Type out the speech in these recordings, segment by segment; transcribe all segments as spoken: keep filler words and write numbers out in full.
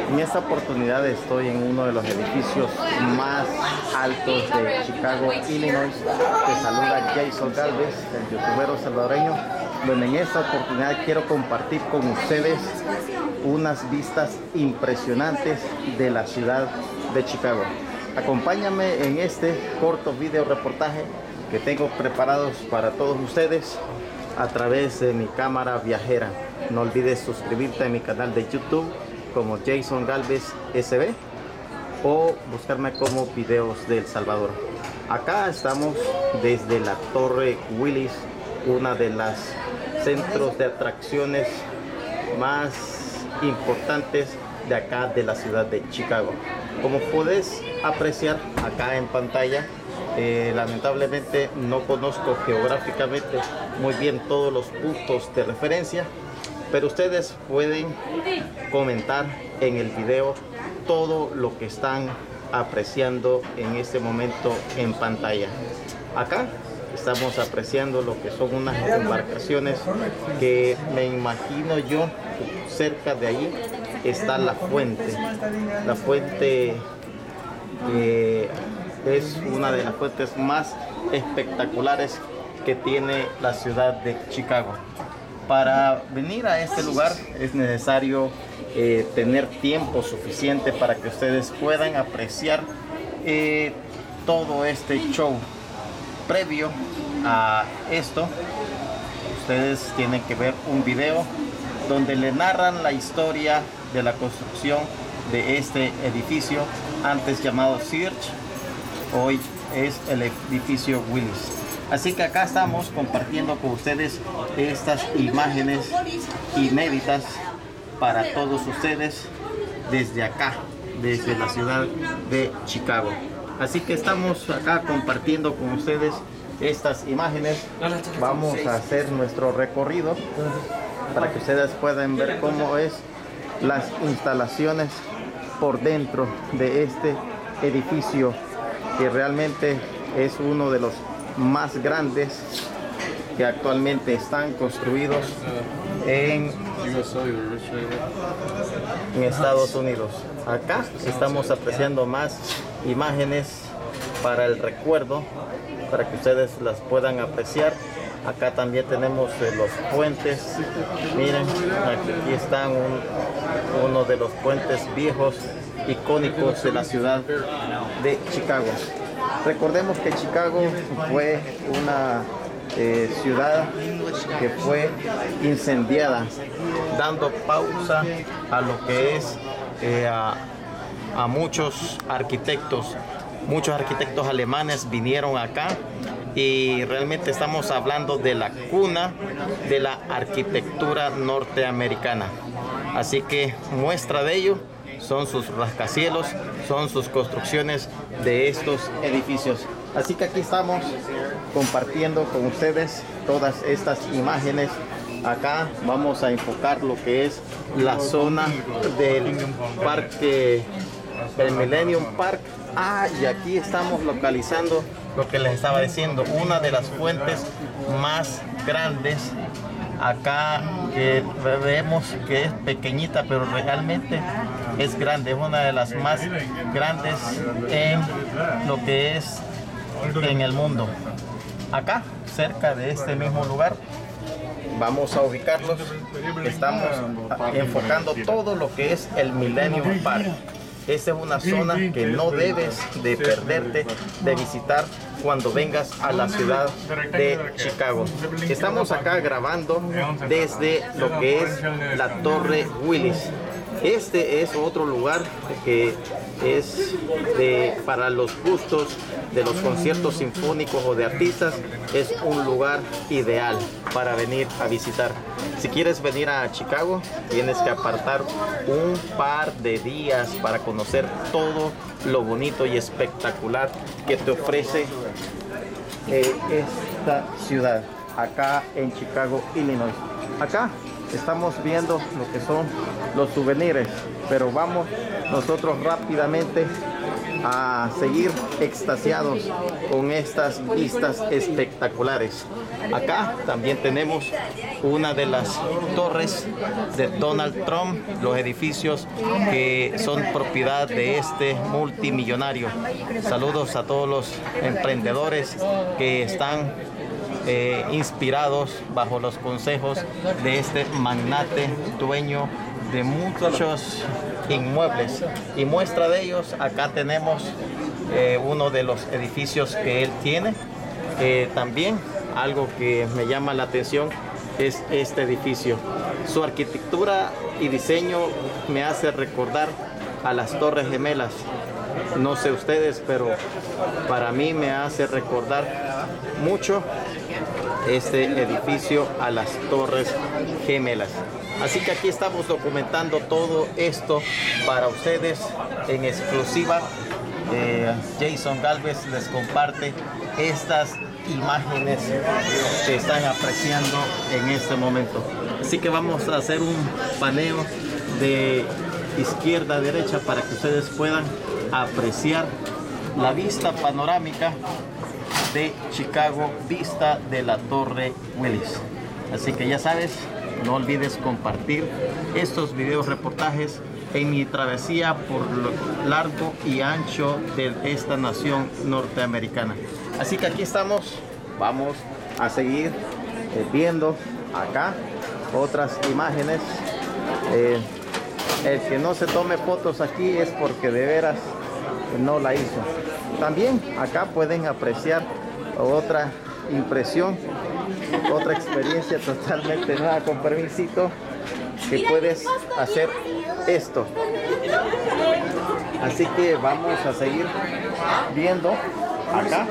En esta oportunidad estoy en uno de los edificios más altos de Chicago, Illinois. Te saluda Jason Galvez, el youtubero salvadoreño, donde en esta oportunidad quiero compartir con ustedes unas vistas impresionantes de la ciudad de Chicago. Acompáñame en este corto video reportaje que tengo preparados para todos ustedes a través de mi cámara viajera. No olvides suscribirte a mi canal de YouTube como Jason Galvez S B o buscarme como Videos del Salvador. Acá estamos desde la Torre Willis, una de las centros de atracciones más importantes de acá de la ciudad de Chicago. Como puedes apreciar acá en pantalla, eh, lamentablemente no conozco geográficamente muy bien todos los puntos de referencia, pero ustedes pueden comentar en el video todo lo que están apreciando en este momento en pantalla. Acá estamos apreciando lo que son unas embarcaciones que me imagino yo cerca de allí está la fuente. La fuente eh, es una de las fuentes más espectaculares que tiene la ciudad de Chicago. Para venir a este lugar es necesario eh, tener tiempo suficiente para que ustedes puedan apreciar eh, todo este show. Previo a esto, ustedes tienen que ver un video donde le narran la historia de la construcción de este edificio, antes llamado Sears, hoy es el edificio Willis. Así que acá estamos compartiendo con ustedes estas imágenes inéditas para todos ustedes desde acá, desde la ciudad de Chicago. Así que estamos acá compartiendo con ustedes estas imágenes. Vamos a hacer nuestro recorrido para que ustedes puedan ver cómo es las instalaciones por dentro de este edificio, que realmente es uno de los más grandes que actualmente están construidos en, en Estados Unidos. Acá estamos apreciando más imágenes para el recuerdo, para que ustedes las puedan apreciar. Acá también tenemos eh, los puentes. Miren, aquí están un, uno de los puentes viejos icónicos de la ciudad de Chicago. Recordemos que Chicago fue una eh, ciudad que fue incendiada, dando pausa a lo que es eh, a, a muchos arquitectos. Muchos arquitectos alemanes vinieron acá y realmente estamos hablando de la cuna de la arquitectura norteamericana. Así que muestra de ello son sus rascacielos, son sus construcciones de estos edificios. Así que aquí estamos compartiendo con ustedes todas estas imágenes. Acá vamos a enfocar lo que es la zona del parque, el Millennium Park. Ah, y aquí estamos localizando lo que les estaba diciendo, una de las fuentes más grandes acá, que vemos que es pequeñita pero realmente es grande, es una de las más grandes en lo que es en el mundo. Acá cerca de este mismo lugar vamos a ubicarlos, estamos enfocando todo lo que es el Millennium Park. Esta es una zona que no debes de perderte de visitar cuando vengas a la ciudad de Chicago. Estamos acá grabando desde lo que es la Torre Willis. Este es otro lugar que es de, para los gustos de los conciertos sinfónicos o de artistas, es un lugar ideal para venir a visitar. Si quieres venir a Chicago, tienes que apartar un par de días para conocer todo lo bonito y espectacular que te ofrece eh, esta ciudad, acá en Chicago, Illinois. Acá estamos viendo lo que son los souvenirs, pero vamos nosotros rápidamente a seguir extasiados con estas vistas espectaculares. Acá también tenemos una de las torres de Donald Trump, los edificios que son propiedad de este multimillonario. Saludos a todos los emprendedores que están eh, inspirados bajo los consejos de este magnate dueño de muchos inmuebles, y muestra de ellos acá tenemos eh, uno de los edificios que él tiene. Eh, también algo que me llama la atención es este edificio. Su arquitectura y diseño me hace recordar a las Torres Gemelas. No sé ustedes, pero para mí me hace recordar mucho este edificio a las Torres Gemelas. Así que aquí estamos documentando todo esto para ustedes en exclusiva. Eh, Jason Galvez les comparte estas imágenes que están apreciando en este momento. Así que vamos a hacer un paneo de izquierda a derecha para que ustedes puedan apreciar la vista panorámica de Chicago, vista de la Torre Willis. Así que ya sabes, no olvides compartir estos videos reportajes en mi travesía por lo largo y ancho de esta nación norteamericana. Así que aquí estamos, vamos a seguir eh, viendo acá otras imágenes. Eh, el que no se tome fotos aquí es porque de veras no la hizo. También acá pueden apreciar otra impresión, otra experiencia totalmente nueva. Con permisito, que puedes hacer esto. Así que vamos a seguir viendo acá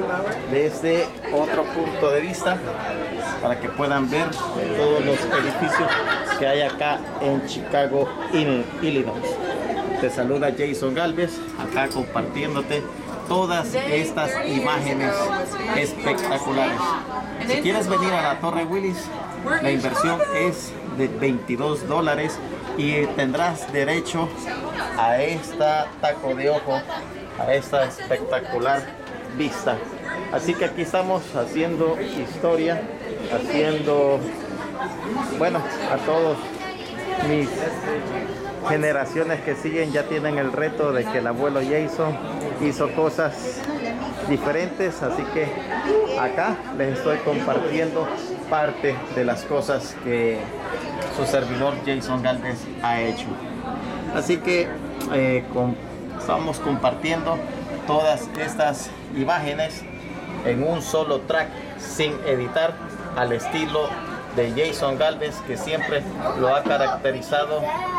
desde otro punto de vista para que puedan ver todos los edificios que hay acá en Chicago, Illinois. Te saluda Jason Galvez, acá compartiéndote todas estas imágenes espectaculares. Si quieres venir a la Torre Willis, la inversión es de veintidós dólares y tendrás derecho a esta taco de ojo, a esta espectacular vista. Así que aquí estamos haciendo historia, haciendo, bueno, a todos mis generaciones que siguen ya tienen el reto de que el abuelo Jason hizo cosas diferentes. Así que acá les estoy compartiendo parte de las cosas que su servidor Jason Galvez ha hecho. Así que eh, con, estamos compartiendo todas estas imágenes en un solo track sin editar, al estilo de Jason Galvez, que siempre lo ha caracterizado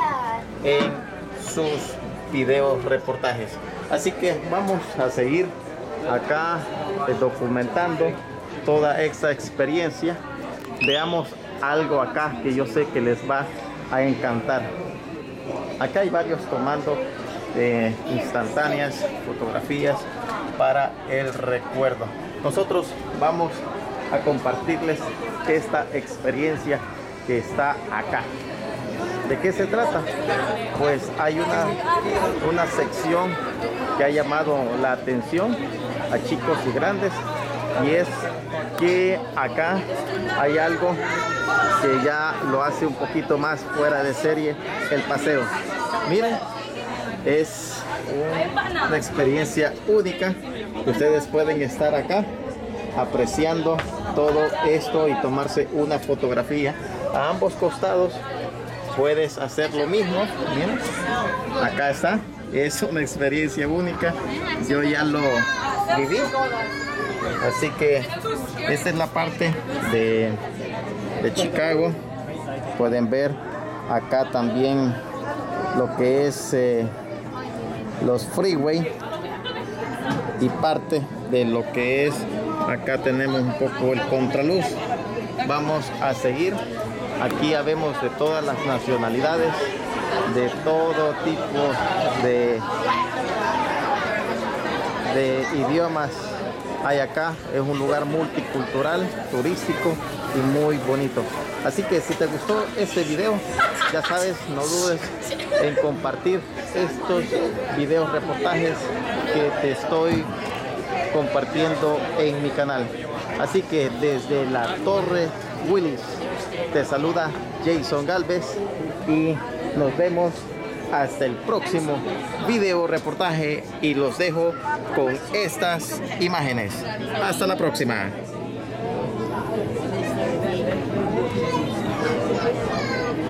en sus videos reportajes. Así que vamos a seguir acá eh, documentando toda esta experiencia. Veamos algo acá que yo sé que les va a encantar. Acá hay varios tomando eh, instantáneas, fotografías para el recuerdo. Nosotros vamos a compartirles esta experiencia que está acá. ¿De qué se trata? Pues hay una, una sección que ha llamado la atención a chicos y grandes, y es que acá hay algo que ya lo hace un poquito más fuera de serie, el paseo. Miren, es una experiencia única. Ustedes pueden estar acá apreciando todo esto y tomarse una fotografía. A ambos costados puedes hacer lo mismo. Miren, acá está. Es una experiencia única. Yo ya lo viví. Así que esta es la parte de, de Chicago. Pueden ver acá también lo que es eh, los freeway y parte de lo que es acá. Tenemos un poco el contraluz. Vamos a seguir. Aquí ya vemos de todas las nacionalidades, de todo tipo de, de idiomas hay acá. Es un lugar multicultural, turístico y muy bonito. Así que si te gustó este video, ya sabes, no dudes en compartir estos videos reportajes que te estoy compartiendo en mi canal. Así que desde la Torre Willis te saluda Jason Galvez y nos vemos hasta el próximo video reportaje y los dejo con estas imágenes. Hasta la próxima.